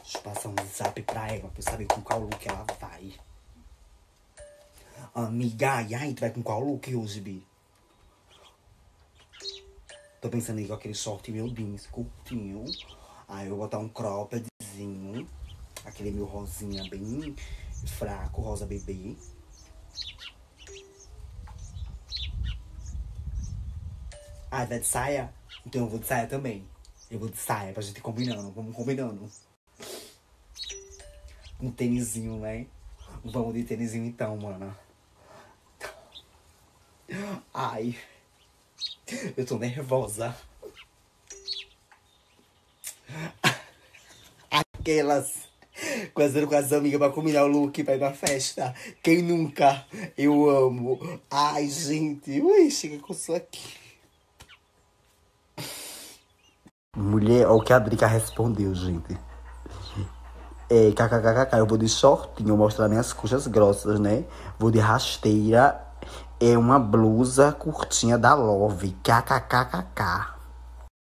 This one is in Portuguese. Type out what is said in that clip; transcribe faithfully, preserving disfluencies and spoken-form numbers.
Deixa eu passar um zap pra ela, pra eu saber com qual look ela vai. Amiga, e aí, tu vai com qual look hoje, Bi? Tô pensando em com aquele short meu jeans curtinho. Aí eu vou botar um croppedzinho. Aquele meu rosinha bem fraco, rosa bebê. Ah, vai de saia? Então eu vou de saia também. Eu vou de saia pra gente ir combinando. Vamos combinando. Um tênisinho, né? Vamos de tênisinho então, mana. Ai, eu tô nervosa. Aquelas conversando com as amigas pra combinar o look pra ir pra festa. Quem nunca? Eu amo. Ai, gente. Ui, chega com isso aqui. Mulher, olha o que a Drica respondeu, gente. É, kkkk, eu vou de shortinho, mostrar minhas coxas grossas, né? Vou de rasteira. É uma blusa curtinha da Love. Kkkk.